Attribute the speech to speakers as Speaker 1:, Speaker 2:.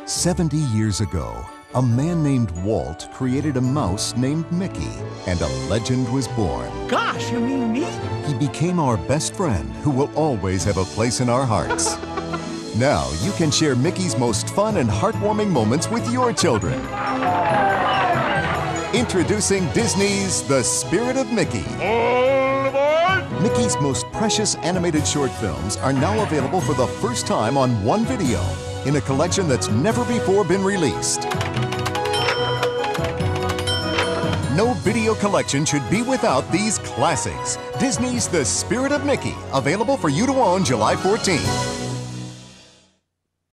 Speaker 1: 70 years ago, a man named Walt created a mouse named Mickey, and a legend was born.
Speaker 2: Gosh, you mean me?
Speaker 1: He became our best friend who will always have a place in our hearts. Now you can share Mickey's most fun and heartwarming moments with your children. Introducing Disney's The Spirit of Mickey.
Speaker 3: All aboard!
Speaker 1: Mickey's most precious animated short films are now available for the first time on one video in a collection that's never before been released. No video collection should be without these classics. Disney's The Spirit of Mickey, available for you to own July 14th.